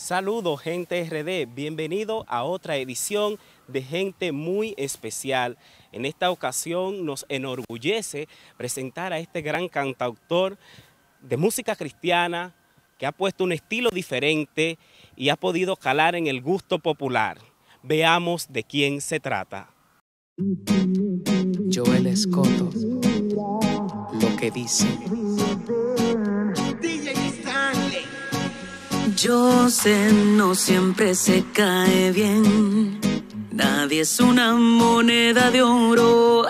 Saludos, gente RD, bienvenido a otra edición de Gente Muy Especial. En esta ocasión nos enorgullece presentar a este gran cantautor de música cristiana que ha puesto un estilo diferente y ha podido calar en el gusto popular. Veamos de quién se trata. Joel Escoto, lo que dice. Yo sé, no siempre se cae bien. Nadie es una moneda de oro.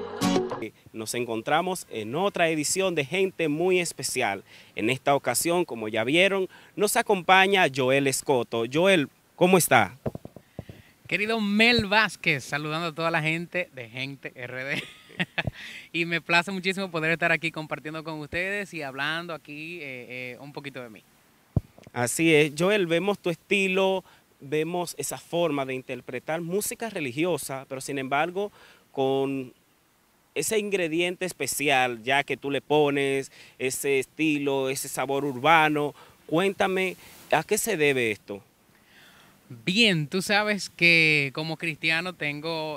Nos encontramos en otra edición de Gente Muy Especial. En esta ocasión, como ya vieron, nos acompaña Joel Escoto. Joel, ¿cómo está? Querido Mel Vázquez, saludando a toda la gente de Gente RD. Y me place muchísimo poder estar aquí compartiendo con ustedes y hablando aquí un poquito de mí. Así es, Joel, vemos tu estilo, vemos esa forma de interpretar música religiosa, pero sin embargo con ese ingrediente especial ya que tú le pones, ese estilo, ese sabor urbano. Cuéntame, ¿a qué se debe esto? Bien, tú sabes que como cristiano tengo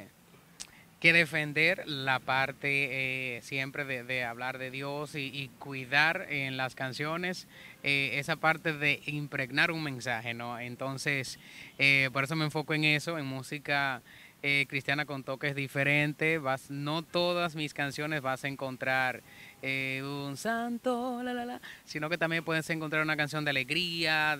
que defender la parte siempre de hablar de Dios y cuidar en las canciones esa parte de impregnar un mensaje, ¿no? Entonces, por eso me enfoco en eso, en música cristiana con toques diferentes. No todas mis canciones vas a encontrar un santo, sino que también puedes encontrar una canción de alegría,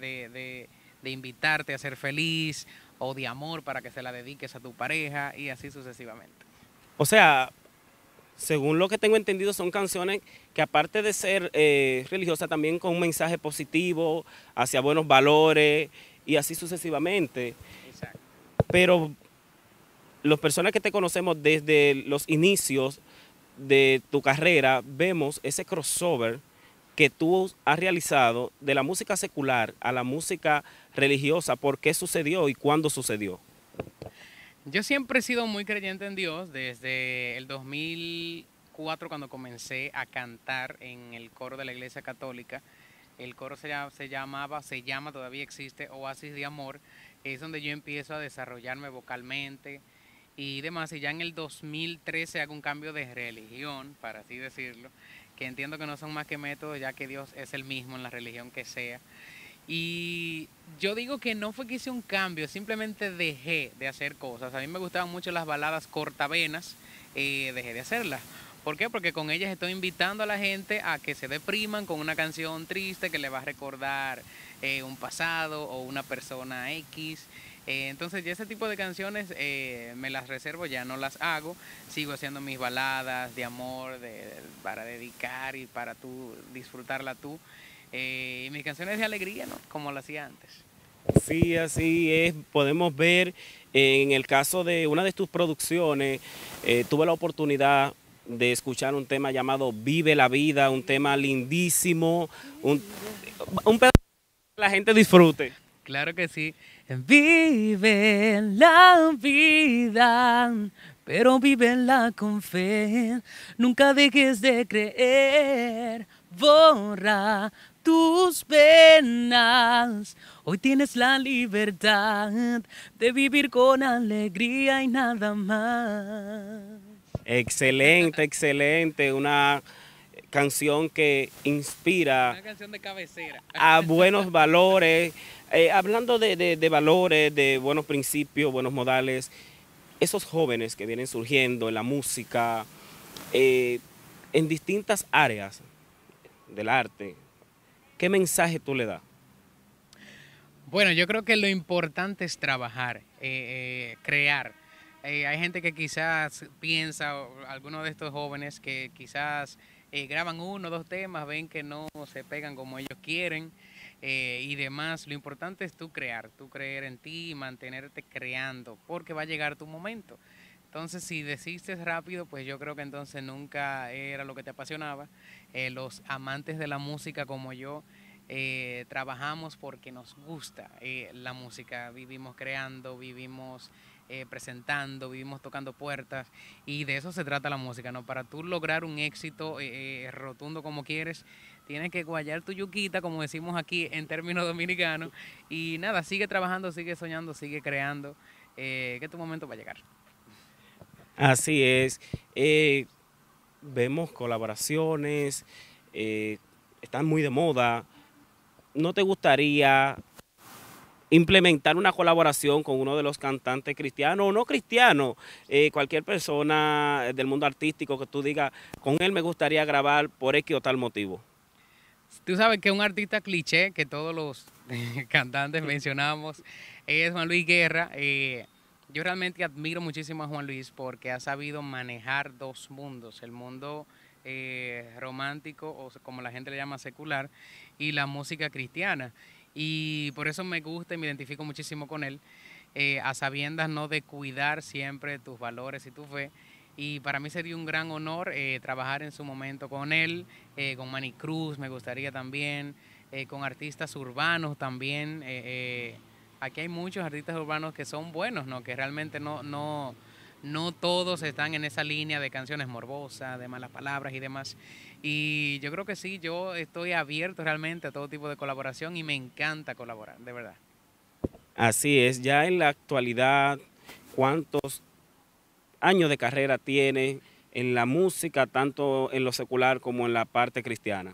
de invitarte a ser feliz o de amor para que se la dediques a tu pareja y así sucesivamente. O sea, según lo que tengo entendido, son canciones que aparte de ser religiosas, también con un mensaje positivo hacia buenos valores y así sucesivamente. Exacto. Pero las personas que te conocemos desde los inicios de tu carrera, vemos ese crossover que tú has realizado de la música secular a la música religiosa. ¿Por qué sucedió y cuándo sucedió? Yo siempre he sido muy creyente en Dios desde el 2004 cuando comencé a cantar en el coro de la Iglesia Católica. El coro se llama, todavía existe, Oasis de Amor. Es donde yo empiezo a desarrollarme vocalmente y demás. Y ya en el 2013 hago un cambio de religión, para así decirlo, que entiendo que no son más que métodos, ya que Dios es el mismo en la religión que sea. Y yo digo que no fue que hice un cambio, simplemente dejé de hacer cosas. A mí me gustaban mucho las baladas cortavenas, dejé de hacerlas. ¿Por qué? Porque con ellas estoy invitando a la gente a que se depriman con una canción triste que le va a recordar un pasado o una persona X. Entonces ya ese tipo de canciones me las reservo, ya no las hago. Sigo haciendo mis baladas de amor para dedicar y para tú disfrutarla tú. Y mis canciones de alegría, ¿no? Como lo hacía antes. Sí, así es. Podemos ver en el caso de una de tus producciones, tuve la oportunidad de escuchar un tema llamado Vive la Vida, un tema lindísimo, un pedazo que la gente disfrute. Claro que sí. Vive la vida, pero vívela con fe. Nunca dejes de creer. Borra tus penas. Hoy tienes la libertad de vivir con alegría y nada más. Excelente, excelente. Una canción que inspira Una canción de cabecera. a buenos valores. Hablando de valores, de buenos principios, buenos modales, esos jóvenes que vienen surgiendo en la música, en distintas áreas del arte, ¿qué mensaje tú le das? Bueno, yo creo que lo importante es trabajar, crear. Hay gente que quizás piensa, o algunos de estos jóvenes que quizás graban uno o dos temas, ven que no se pegan como ellos quieren y demás. Lo importante es tú creer en ti y mantenerte creando, porque va a llegar tu momento. Entonces, si desistes rápido, pues yo creo que entonces nunca era lo que te apasionaba. Los amantes de la música como yo, trabajamos porque nos gusta la música, vivimos creando, vivimos presentando, vivimos tocando puertas, y de eso se trata la música, ¿no? Para tú lograr un éxito rotundo como quieres, tienes que guayar tu yuquita, como decimos aquí en términos dominicanos, y nada, sigue trabajando, sigue soñando, sigue creando, que tu momento va a llegar. Así es. Vemos colaboraciones, están muy de moda. ¿No te gustaría implementar una colaboración con uno de los cantantes cristianos o no cristianos, cualquier persona del mundo artístico que tú digas, con él me gustaría grabar por X o tal motivo? Tú sabes que un artista cliché que todos los cantantes mencionamos es Juan Luis Guerra. Yo realmente admiro muchísimo a Juan Luis porque ha sabido manejar dos mundos, el mundo romántico, o como la gente le llama secular, y la música cristiana. Y por eso me gusta y me identifico muchísimo con él, a sabiendas, ¿no?, de cuidar siempre tus valores y tu fe. Y para mí sería un gran honor trabajar en su momento con él, con Manny Cruz me gustaría también, con artistas urbanos también. Aquí hay muchos artistas urbanos que son buenos, ¿no? Que realmente no todos están en esa línea de canciones morbosas, de malas palabras y demás. Y yo creo que sí, yo estoy abierto realmente a todo tipo de colaboración y me encanta colaborar, de verdad. Así es, ya en la actualidad, ¿cuántos años de carrera tiene en la música, tanto en lo secular como en la parte cristiana?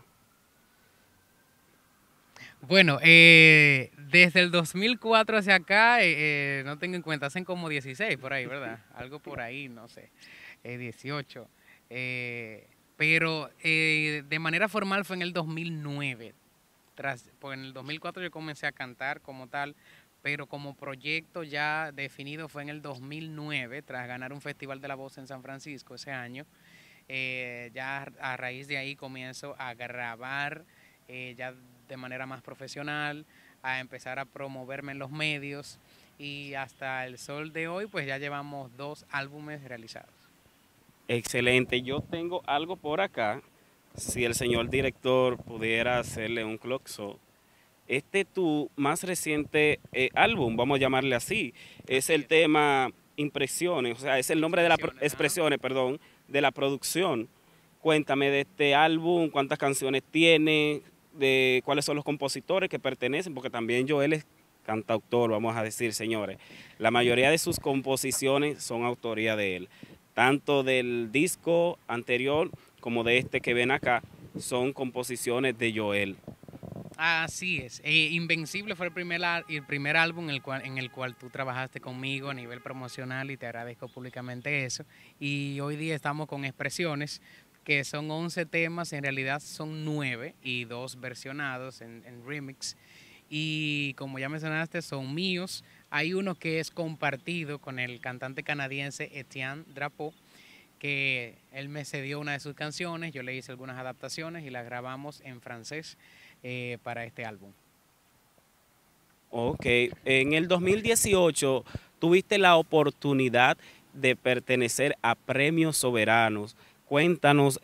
Bueno, desde el 2004 hacia acá, no tengo en cuenta, hacen como 16 por ahí, ¿verdad? Algo por ahí, no sé, 18. Pero de manera formal fue en el 2009. Pues en el 2004 yo comencé a cantar como tal, pero como proyecto ya definido fue en el 2009, tras ganar un Festival de la Voz en San Francisco ese año. Ya a raíz de ahí comienzo a grabar ya de manera más profesional, a empezar a promoverme en los medios, y hasta el sol de hoy pues ya llevamos 2 álbumes realizados. Excelente, yo tengo algo por acá, si el señor director pudiera hacerle un close-up. Este tu más reciente álbum, vamos a llamarle así, es el tema Impresiones, o sea, es el nombre de la Expresiones, perdón, de la producción. Cuéntame de este álbum, cuántas canciones tiene, de cuáles son los compositores que pertenecen, porque también Joel es cantautor, vamos a decir, señores. La mayoría de sus composiciones son autoría de él, tanto del disco anterior como de este que ven acá, son composiciones de Joel. Así es. Invencible fue el primer álbum en el cual tú trabajaste conmigo a nivel promocional, y te agradezco públicamente eso. Y hoy día estamos con Expresiones, que son 11 temas, en realidad son 9 y 2 versionados en remix. Y como ya mencionaste, son míos. Hay uno que es compartido con el cantante canadiense Etienne Drapeau, que él me cedió una de sus canciones, yo le hice algunas adaptaciones y las grabamos en francés para este álbum. Ok, en el 2018 tuviste la oportunidad de pertenecer a Premios Soberanos. Cuéntanos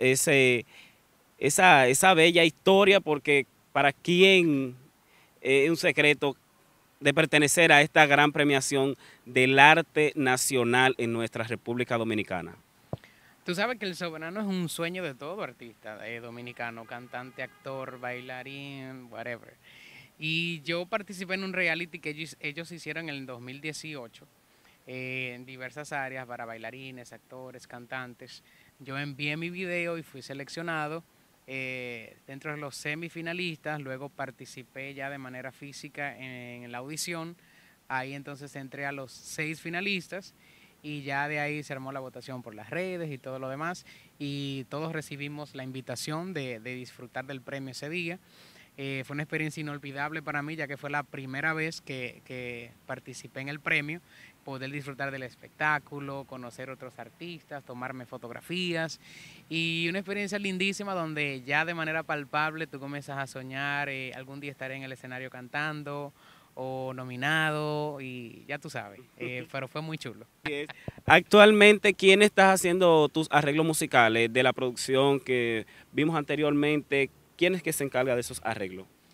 esa bella historia, porque para quién es un secreto de pertenecer a esta gran premiación del arte nacional en nuestra República Dominicana. Tú sabes que el Soberano es un sueño de todo artista dominicano, cantante, actor, bailarín, whatever. Y yo participé en un reality que ellos hicieron en el 2018, en diversas áreas para bailarines, actores, cantantes. Yo envié mi video y fui seleccionado dentro de los semifinalistas. Luego participé ya de manera física en la audición. Ahí entonces entré a los 6 finalistas. Y ya de ahí se armó la votación por las redes y todo lo demás, y todos recibimos la invitación de disfrutar del premio ese día. Fue una experiencia inolvidable para mí, ya que fue la primera vez que participé en el premio, poder disfrutar del espectáculo, conocer otros artistas, tomarme fotografías, y una experiencia lindísima donde ya de manera palpable tú comienzas a soñar, algún día estaré en el escenario cantando o nominado, y ya tú sabes, pero fue muy chulo. Actualmente, ¿quién estás haciendo tus arreglos musicales de la producción que vimos anteriormente? ¿Quién es que se encarga de esos arreglos?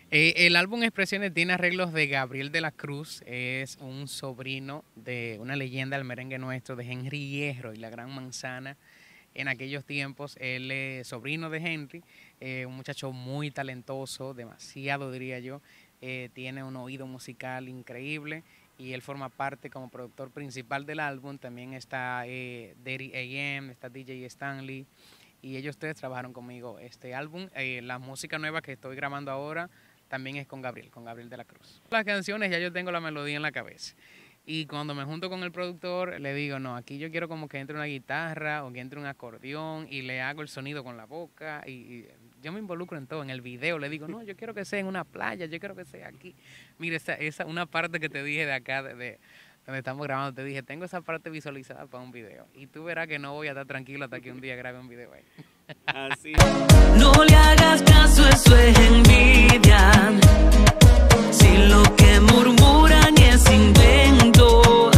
El álbum Expresiones tiene arreglos de Gabriel de la Cruz, es un sobrino de una leyenda del merengue nuestro, de Henry Hierro y la Gran Manzana. En aquellos tiempos, él es sobrino de Henry, un muchacho muy talentoso, demasiado diría yo, tiene un oído musical increíble y él forma parte como productor principal del álbum. También está Daddy AM, está DJ Stanley y ellos tres trabajaron conmigo este álbum. La música nueva que estoy grabando ahora también es con Gabriel de la Cruz. Las canciones ya yo tengo la melodía en la cabeza. Y cuando me junto con el productor, le digo, no, aquí yo quiero como que entre una guitarra o que entre un acordeón y le hago el sonido con la boca. Y yo me involucro en todo. En el video le digo, no, yo quiero que sea en una playa, yo quiero que sea aquí. Mire, esa una parte que te dije de acá, de donde estamos grabando, te dije, tengo esa parte visualizada para un video. Y tú verás que no voy a estar tranquilo hasta que un día grabe un video ahí. Así. No le hagas caso, eso es envidia. Si lo que murmuran es invento,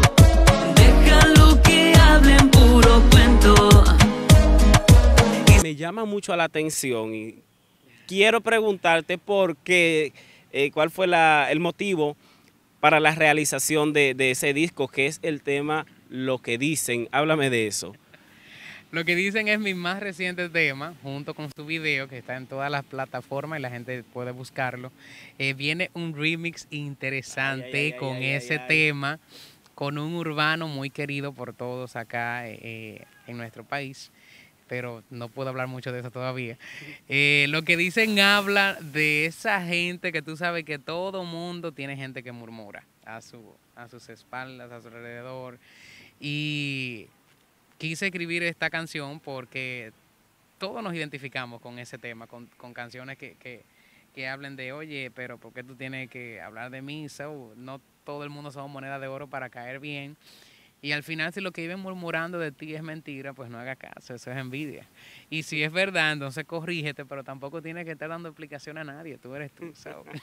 déjalo que hablen puro cuento. Me llama mucho la atención y quiero preguntarte por qué, cuál fue el motivo para la realización de ese disco, que es el tema Lo que dicen. Háblame de eso. Lo que dicen es mi más reciente tema, junto con su video, que está en todas las plataformas y la gente puede buscarlo. Viene un remix interesante con ese tema, con un urbano muy querido por todos acá en nuestro país, pero no puedo hablar mucho de eso todavía. Lo que dicen habla de esa gente que tú sabes que todo mundo tiene gente que murmura a sus espaldas, a su alrededor. Y quise escribir esta canción porque todos nos identificamos con ese tema, con canciones que hablen de, oye, pero ¿por qué tú tienes que hablar de mí? No todo el mundo somos moneda de oro para caer bien. Y al final, si lo que viven murmurando de ti es mentira, pues no haga caso, eso es envidia. Y si es verdad, entonces corrígete, pero tampoco tienes que estar dando explicación a nadie, tú eres tú, ¿sabes?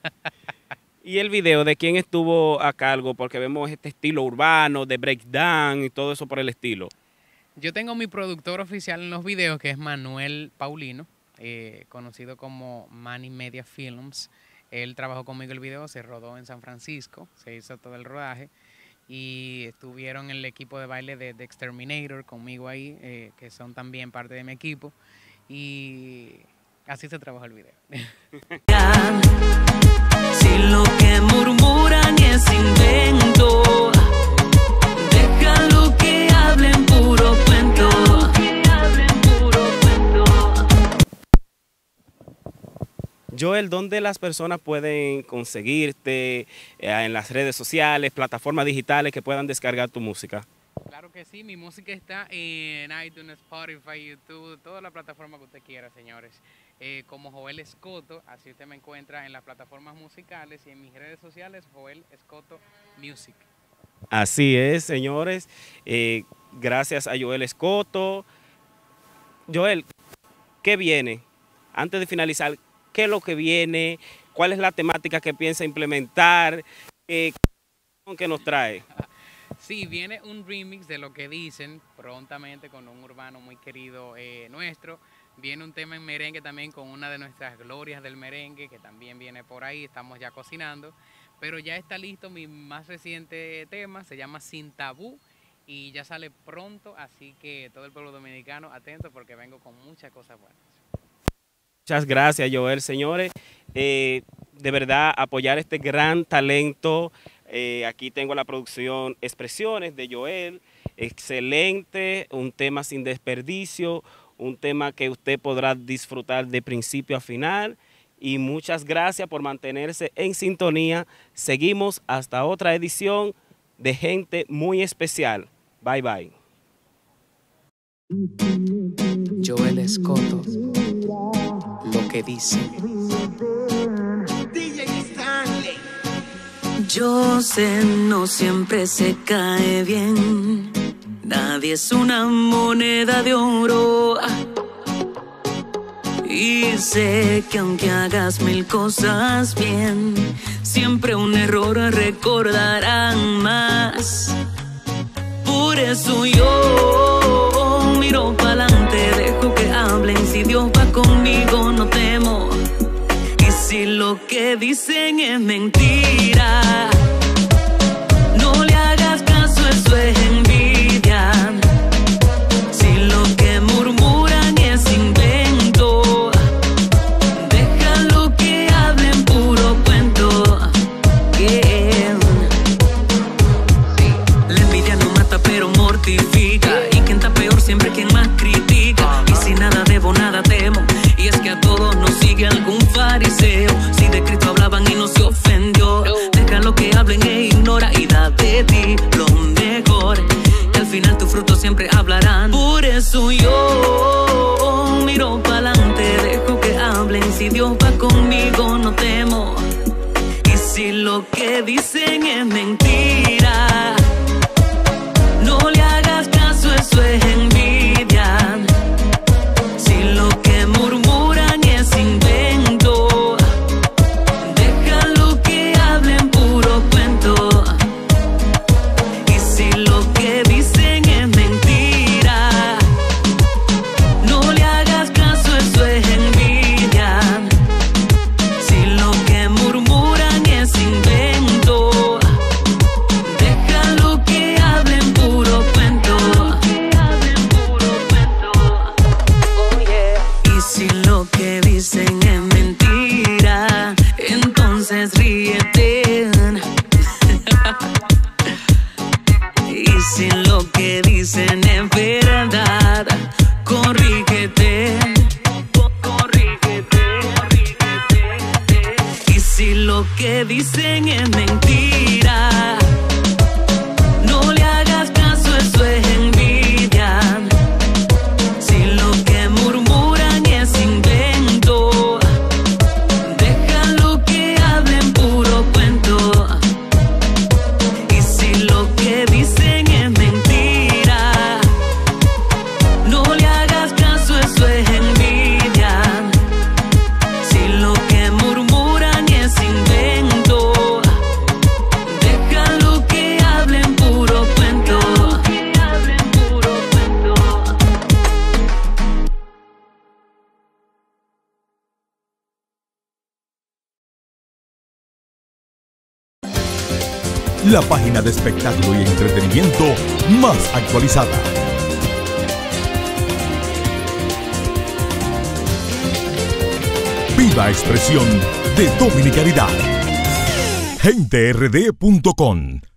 ¿Y el video de quién estuvo a cargo? Porque vemos este estilo urbano, de breakdown y todo eso por el estilo. Yo tengo mi productor oficial en los videos, que es Manuel Paulino, conocido como Manny Media Films. Él trabajó conmigo el video, se rodó en San Francisco, se hizo todo el rodaje. Y estuvieron en el equipo de baile de Exterminator conmigo ahí, que son también parte de mi equipo. Y así se trabajó el video. Si lo que murmuran es invento, déjalo que hablen puro cuento. Joel, ¿dónde las personas pueden conseguirte en las redes sociales, plataformas digitales que puedan descargar tu música? Claro que sí, mi música está en iTunes, Spotify, YouTube, toda la plataforma que usted quiera, señores. Como Joel Escoto, así usted me encuentra en las plataformas musicales y en mis redes sociales, Joel Escoto Music. Así es, señores. Gracias a Joel Escoto. Joel, ¿qué viene? Antes de finalizar, ¿qué es lo que viene? ¿Cuál es la temática que piensa implementar? ¿Qué nos trae? Sí, viene un remix de Lo que dicen prontamente con un urbano muy querido nuestro. Viene un tema en merengue también con una de nuestras glorias del merengue, que también viene por ahí, estamos ya cocinando. Pero ya está listo mi más reciente tema, se llama Sin Tabú y ya sale pronto, así que todo el pueblo dominicano atento porque vengo con muchas cosas buenas. Muchas gracias, Joel. Señores, de verdad apoyar este gran talento. Aquí tengo la producción Expresiones de Joel. Excelente, un tema sin desperdicio, un tema que usted podrá disfrutar de principio a final. Y muchas gracias por mantenerse en sintonía. Seguimos hasta otra edición de Gente Muy Especial. Bye, bye. Joel Escoto, Lo que dicen. DJ Stanley. Yo sé, no siempre se cae bien. Nadie es una moneda de oro. Y sé que aunque hagas mil cosas bien, siempre un error recordarán más. Por eso yo miro pa'lante, dejo que hablen. Si Dios va conmigo no temo. Y si lo lo que dicen es mentira, no le hagas caso, eso es envidia. Si lo que murmuran es invento, déjalo que hablen puro cuento. La envidia no mata pero mortifica, y quien está peor siempre quien más critica. Y si nada debo, nada temo, y es que a todos nos sigue algún fariseo. Si de Cristo hablaban y no se ofendió, déjalo que hablen e ignora y da de ti lo mejor, que al final tus frutos siempre hablarán. Por eso yo miro pa'lante, dejo que hablen. Si Dios va conmigo no temo, y si lo que dicen es mentira, no le hagas caso, eso es envidia. Si lo que murmuran es invento, déjalo que hablen puro cuento. Y si lo que dicen es mentira, no le hagas caso, eso es envidia. Si lo que murmuran es invento, déjalo que hablen puro cuento. Y si lo que dicen es mentira, entonces ríete. Y si lo que dicen es verdad, corrígete. Y si lo que dicen es mentira, no le hagas caso, eso es envidia. Si lo que murmuran es invento, déjalo que hablen puro cuento. Y si lo que dicen es mentira, no le hagas caso, eso es envidia. Si lo que murmuran es invento, déjalo que hablen puro cuento. La página de espectáculo y entretenimiento más actualizada. Viva expresión de dominicanidad. GenteRD.com